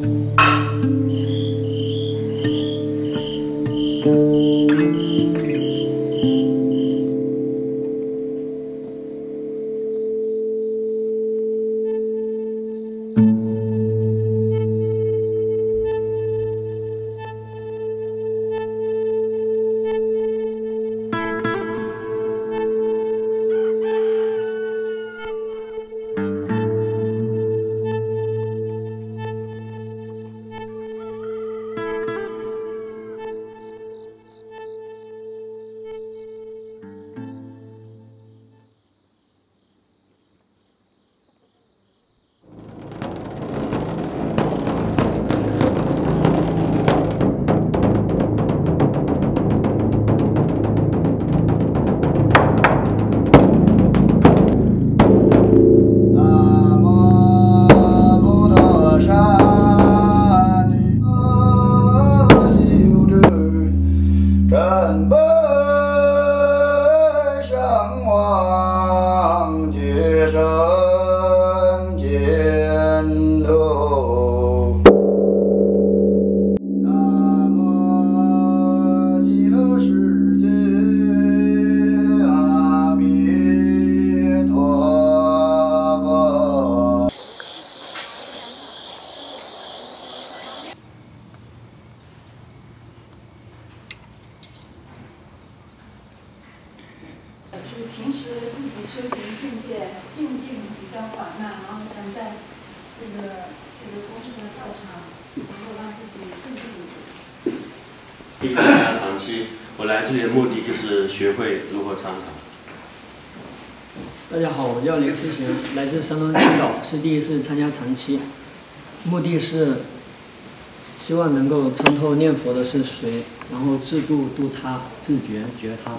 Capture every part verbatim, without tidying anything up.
平时自己修行境界静静比较缓慢，然后想在这个这个公正的道场能够让自己更进一步。 一个参加长期，我来这里的目的就是学会如何参禅。 大家好，我叫林世贤，来自山东青岛，是第一次参加长期，目的是希望能够参透念佛的是谁，然后自度度他，自觉觉他。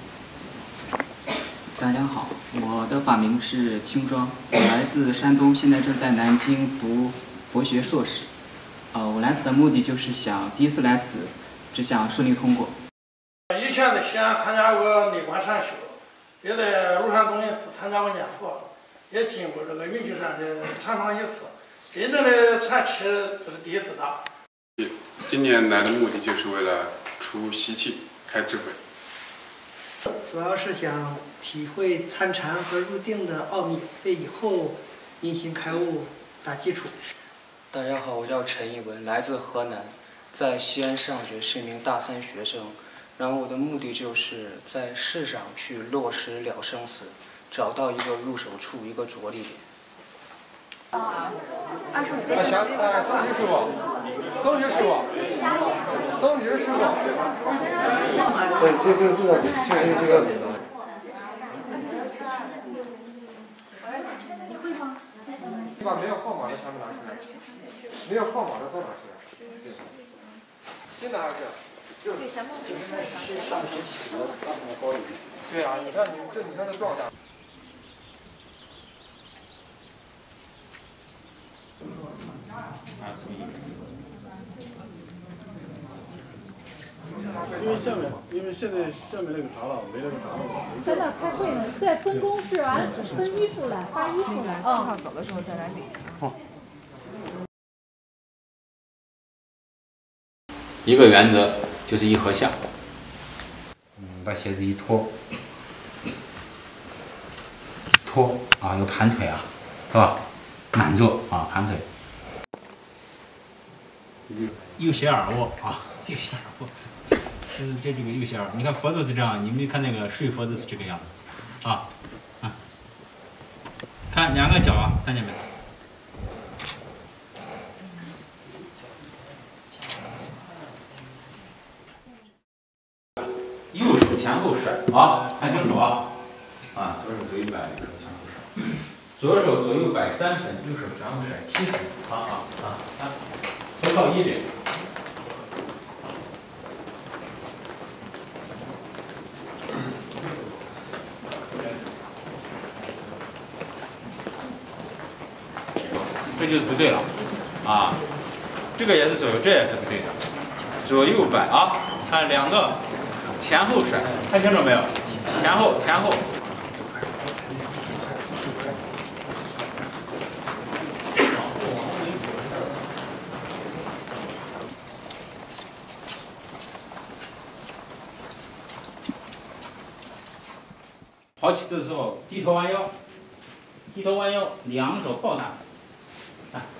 大家好，我的法名是青庄，我来自山东，现在正在南京读佛学硕士。呃，我来此的目的就是想第一次来此，只想顺利通过。 以前在西安参加过内观禅修，也在庐山东林寺参加过念佛，也进过这个云居山的禅堂一次。真正的禅期这是第一次打。 今年来的目的就是为了除习气，开智慧。 主要是想体会参禅和入定的奥秘，为以后因行开悟打基础。 大家好，我叫陈一文，来自河南，在西安上学，是一名大三学生。然后我的目的就是在世上去落实了生死，找到一个入手处，一个着力点。 啊，二十五岁。 小呃，僧值师傅，僧值师傅，僧值师傅。对，这个这个就是这个。你把没有号码的全部拿出来，没有号码的都拿出来。先拿个，就就是上学起了三毛高一点。对啊，你看你这你看这多少大？ 因为下面，因为现在下面那个闸了，没那个闸了。 在那儿开会呢，在分工是完分衣服来，发衣服来。 七号走的时候再来领。 好。 一个原则就是一合相。嗯，把鞋子一脱，脱啊，有盘腿啊，是吧？满坐啊，盘腿。右斜耳卧啊，右斜耳卧。 就是这这个右斜耳，你看佛都是这样，你们看那个睡佛都是这个样子，啊啊，看两个脚啊，看见没？右手前后甩啊，看清楚啊！啊，左手左右摆，右手前后甩，左手左右摆三分，右手前后甩七分，啊啊啊啊，不靠一点。 这就是不对了，啊，这个也是左右，这也是不对的，左右摆啊，看两个前后甩，看清楚没有？前后前后。 抛起子的时候低头弯腰，低头弯腰，两手抱大腿，啊，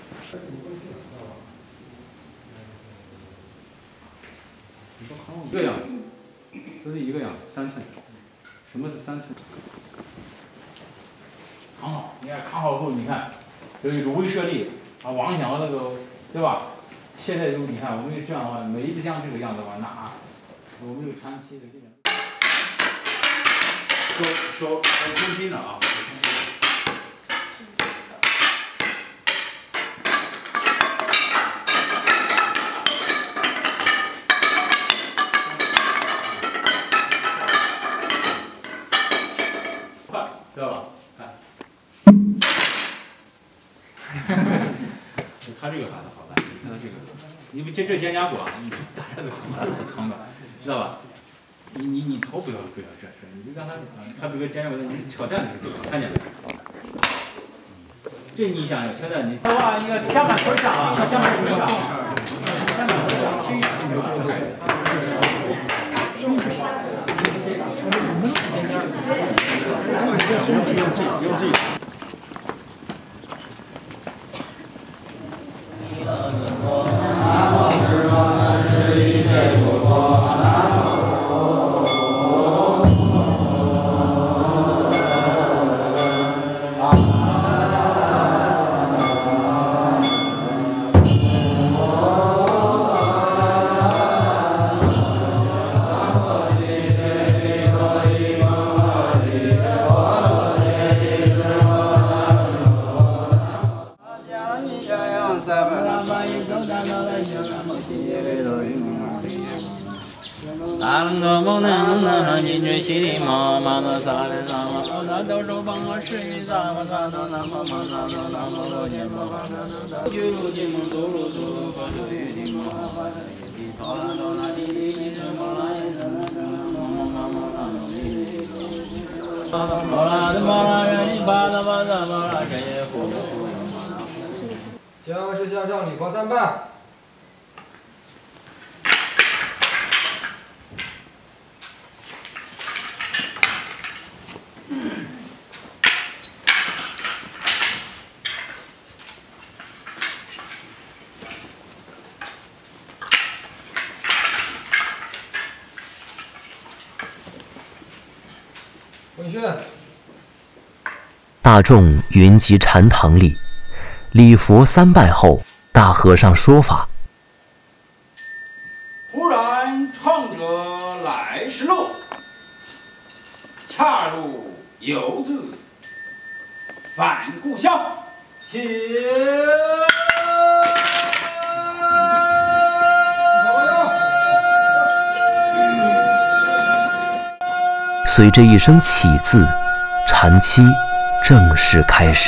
一个样子，都是一个样子，三寸。什么是三寸？扛好，你看扛好后，你看有一个威慑力啊，王想那个，对吧？现在就你看，我们这样的话，每一次像这个样子的话，那啊，我们这个长期的这个。说说很中心的啊。快，知道吧？看。他这个法子好办，你看他这个，你不这这肩胛骨啊，你打下子疼疼的，知道吧？你你你头不要不要这事，你就让他，他比如肩胛骨，你挑战的时候，看见没？这你想想，挑战你，哇，你看下半腿上啊，下半腿上，下半腿上。用劲，用劲。 将士向上，礼佛三拜。问讯。 大众云集禅堂里，礼佛三拜后，大和尚说法。 忽然创者来时路，恰入游子返故乡。起。 随着一声起字，禅期正式开始。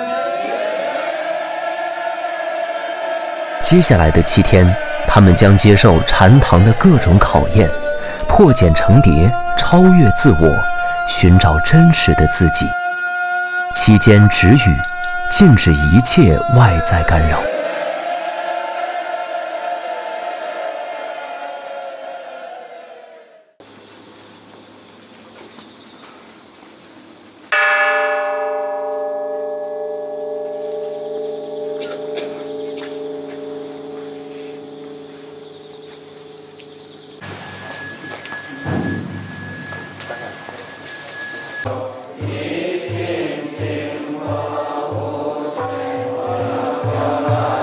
接下来的七天，他们将接受禅堂的各种考验，破茧成蝶，超越自我，寻找真实的自己。期间止语，禁止一切外在干扰。 一心听法无罪，我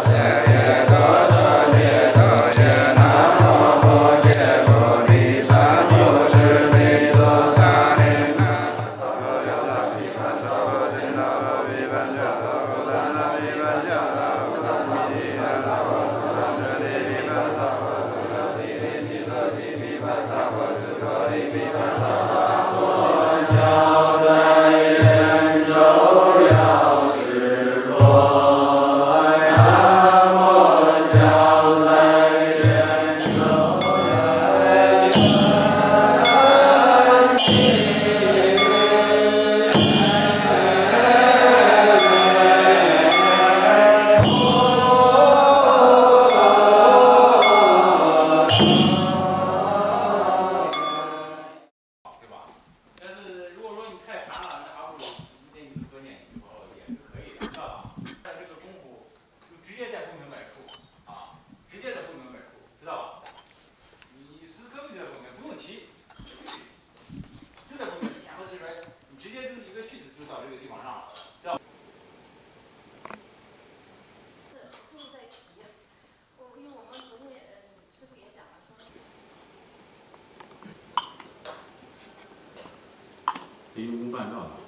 可以用功办到的。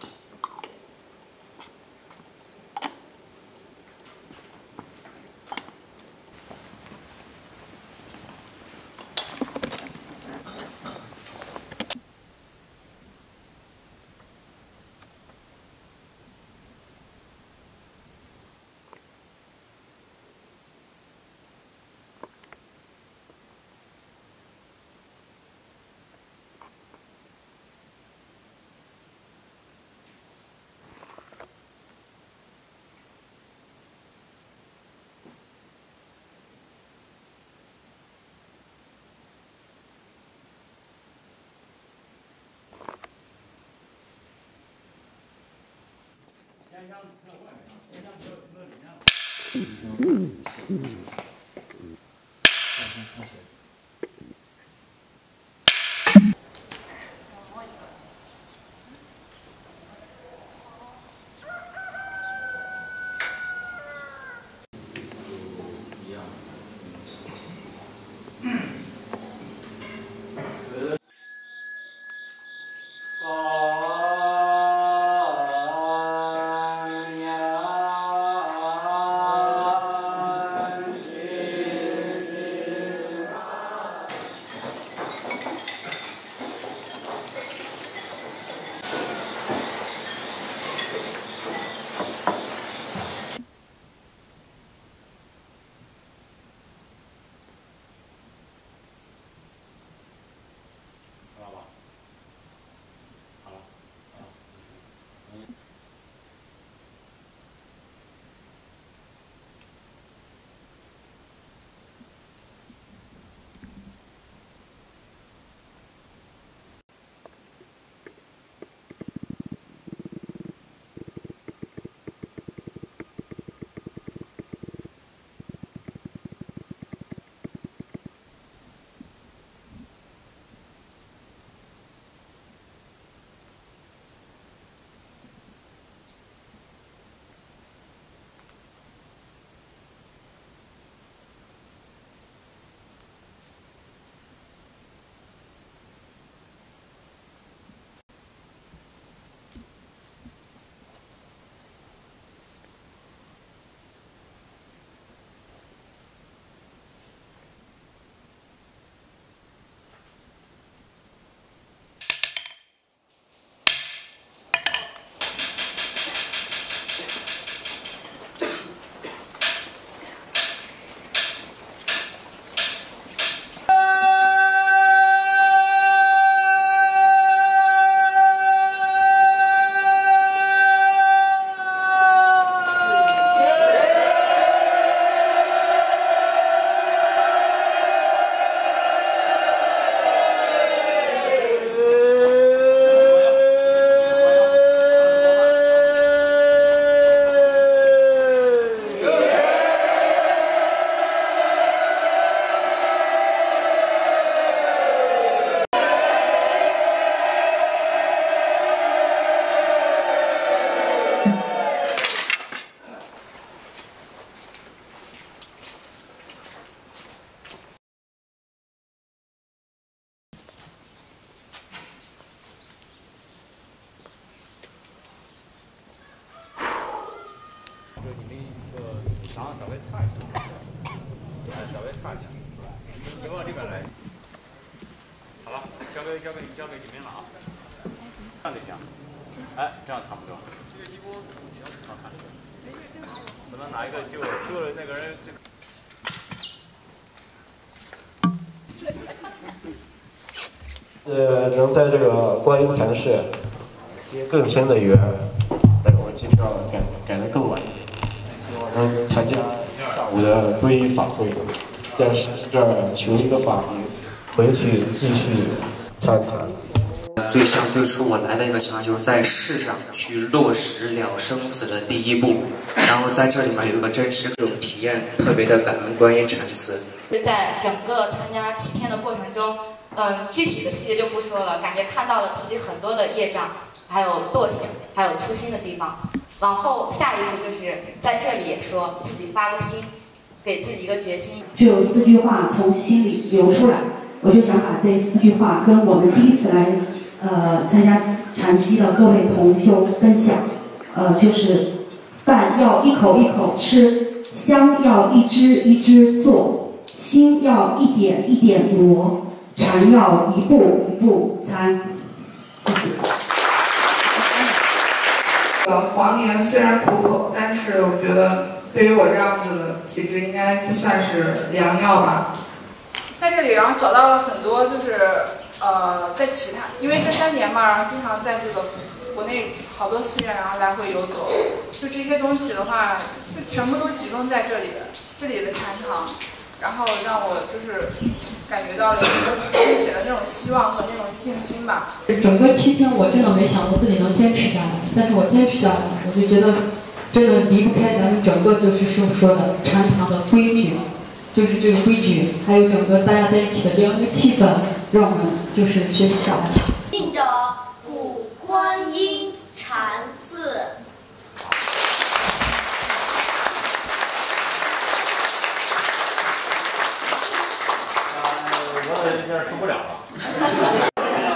交给交给交给你们了啊。这样就行，哎，这样差不多。好看。可能哪一个就救了那个人这个。 呃，能在这个观音禅寺结更深的缘，哎，我机票改改得更晚，希望能参加下午的皈依法会，在这儿求一个法名，回去继续参禅。 最像最初我来的一个想法，就是在世上去落实了生死的第一步，然后在这里面有一个真实这种体验，特别的感恩观音禅寺。 在整个参加七天的过程中。嗯，具体的细节就不说了，感觉看到了自己很多的业障，还有惰性，还有粗心的地方。往后下一步就是在这里也说自己发个心，给自己一个决心。 就有四句话从心里流出来，我就想把这四句话跟我们第一次来呃参加禅期的各位同修分享，呃，就是饭要一口一口吃，香要一支一支做，心要一点一点磨，禅要一步一步参。谢谢。 呃，黄连虽然苦口，但是我觉得对于我这样子的体质，应该就算是良药吧。 在这里，然后找到了很多，就是呃，在其他，因为这三年嘛，然后经常在这个国内好多寺院，然后来回游走，就这些东西的话，就全部都集中在这里，这里的禅堂，然后让我就是感觉到了升起了那种希望和那种信心吧。 整个七天，我真的没想到自己能坚持下来，但是我坚持下来了，我就觉得真的离不开咱们整个就是说说的禅堂的规矩。就是这个规矩，还有整个大家在一起的这样一个气氛，让我们就是学习下来。 敬着古观音禅寺。 我有点受不了了。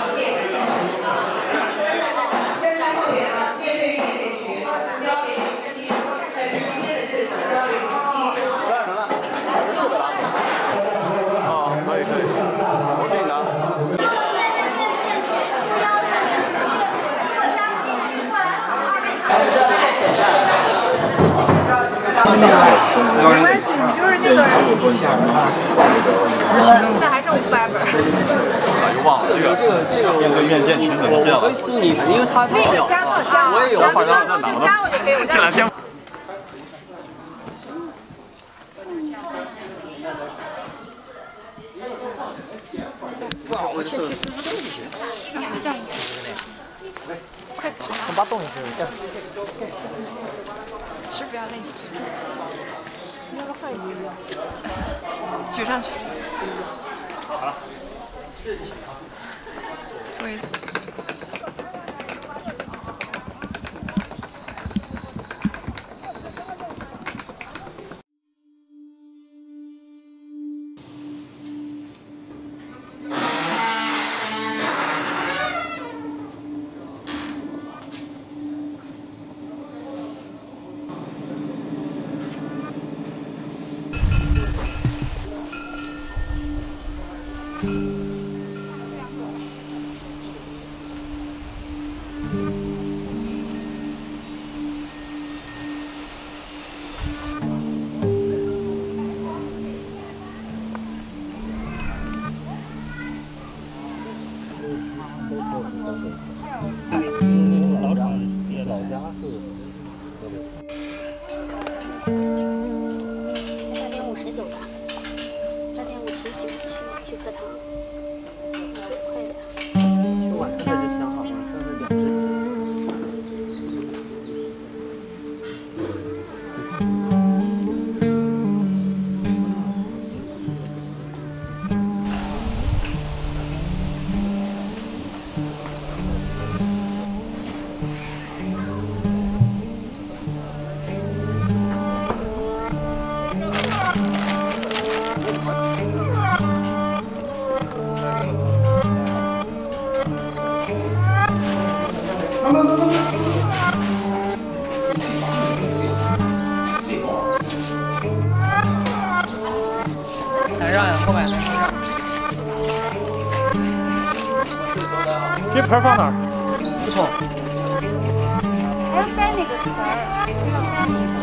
没关系，你就是那个人。现在还剩五百本。 啊，又忘了这个这个这个面对面见群怎么见了？ 我可以送你们，因为他那个加我加我， 我也有好像在哪呢？ 加我就可以，我这两天。 哇，我去。 啊，就这样就行。快跑！ 从把动一下。 是不要累死。要不换一个？举上去。 好了。 对。 难让呀，后面没让。 这盆放哪儿？ 不错。 还要塞那个词儿。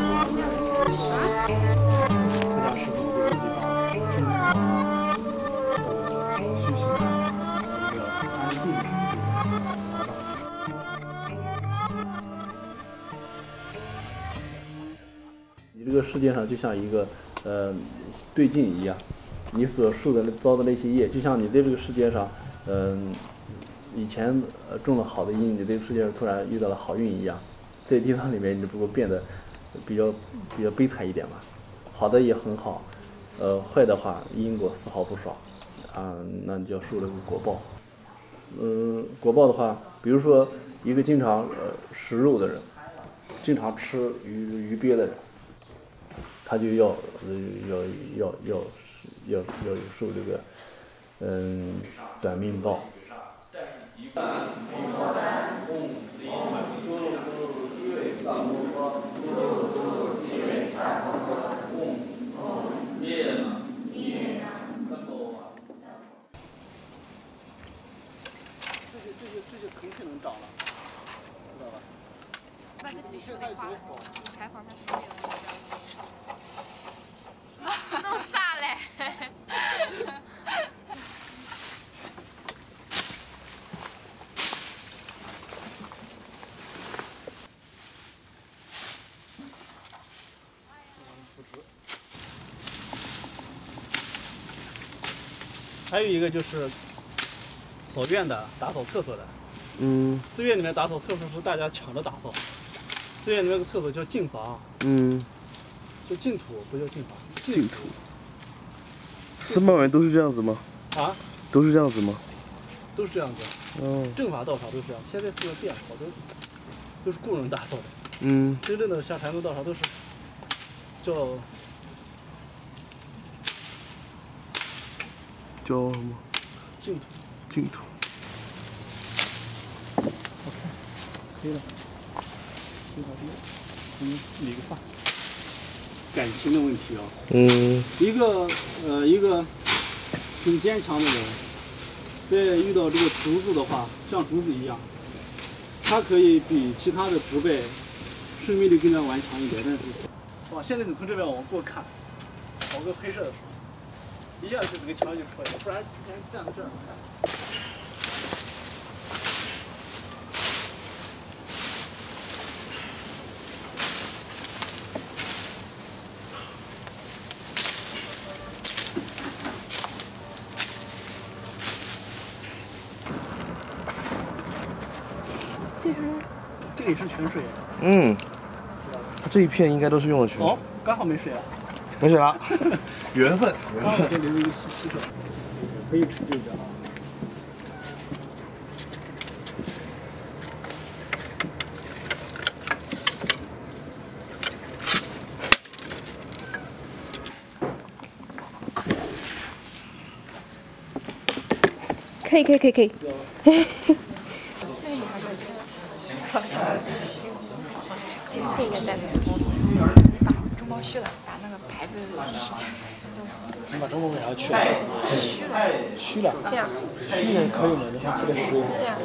你这个世界上就像一个呃对镜一样，你所受的遭的那些业，就像你在这个世界上，嗯、呃，以前呃种了好的因，你在这个世界上突然遇到了好运一样，在地方里面你只不过变得比较比较悲惨一点嘛，好的也很好，呃，坏的话因果丝毫不爽，啊，那你就要受这个果报。嗯、呃，果报的话，比如说一个经常呃食肉的人，经常吃鱼鱼鳖的人。他就要呃要要要要要受这个嗯短命报。 萨摩诃，入度地为萨摩诃，嗡嗡灭了灭了，三宝啊。这些这些这些肯定能长了，知道吧？ 那他这里是得画采访他什么有弄啥嘞？ 还有一个就是扫院的、打扫厕所的。 嗯。 寺院里面打扫厕所是大家抢着打扫。寺院里面有个厕所叫净房。 嗯。 叫净土，不叫净房。 净土。司马院都是这样子吗？ 啊？ 都是这样子吗？ 都是这样子。 哦。 正法道场都是这样，现在寺院变了，好多都是雇人打扫的。 嗯。 真正的像禅宗道场都是叫。 叫什么？ 净土。 净土。 OK， 可以了。正好这个，嗯，理个发。感情的问题啊。 嗯。 一个呃一个挺坚强的人，在遇到这个竹子的话，像竹子一样，它可以比其他的植被生命力更加顽强一点。但是，哇，现在你从这边往过看，搞个拍摄的时候。一下就这个墙就出来了，不然之前站在这儿看。 这是这个也是泉水。 嗯。它这一片应该都是用的泉。 哦，刚好没水了。 没水了，缘分。 刚好就留一个溪溪水，可以吃这个。 可以可以可以可以。其实这应该带着中包，你把中包去了，把那个牌子撕下来。 你把中包给它去了？ 虚了。 虚了。 这样。 虚了可以吗？然后给它实。 这样。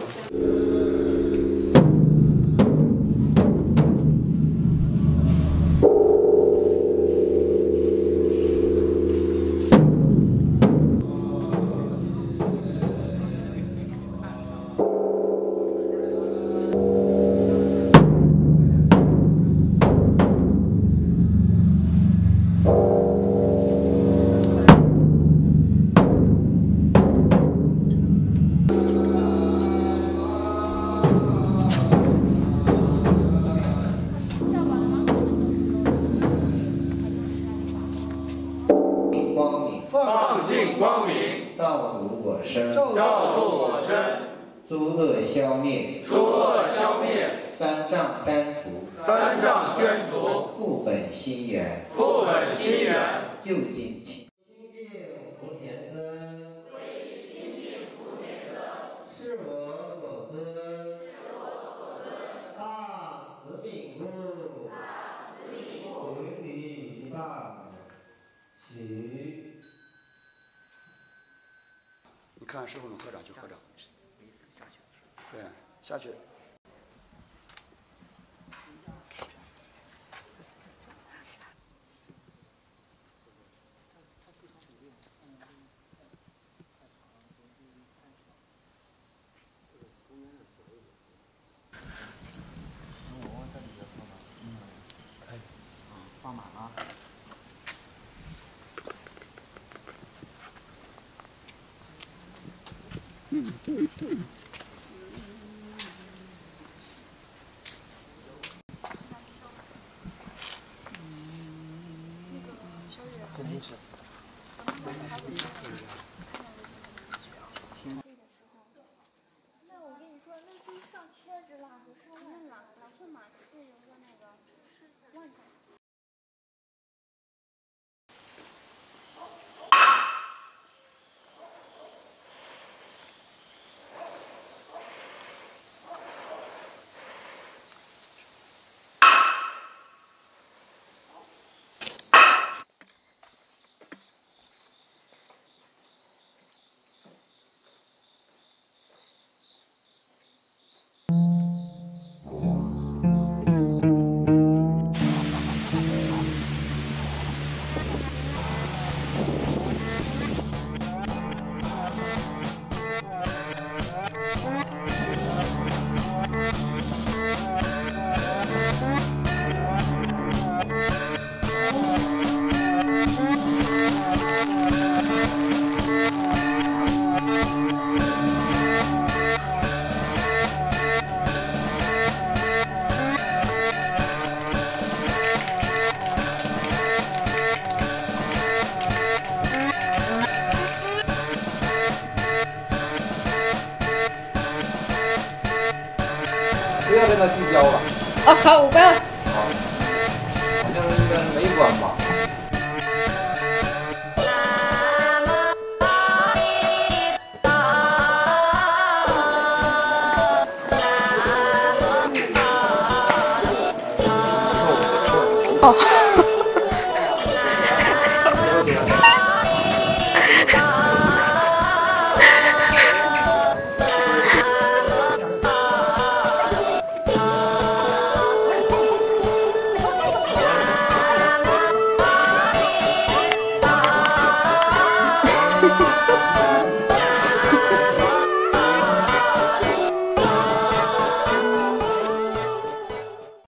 诸恶消灭， 诸恶消灭， 三障删除， 三障捐除， 复本心源， 复本心源， 究竟清。心净福田僧，是我所尊，大慈悯故，顶礼一拜，起。 你看师傅能合掌就合掌。对，下去。 放满了。 嗯嗯嗯。肯定是。 那我跟你说，那都上千只蜡烛，上万老老顺马寺有个那个是万家。 现在聚焦了。 哦，好，我关了。 好，好像应该没关吧？ 哦。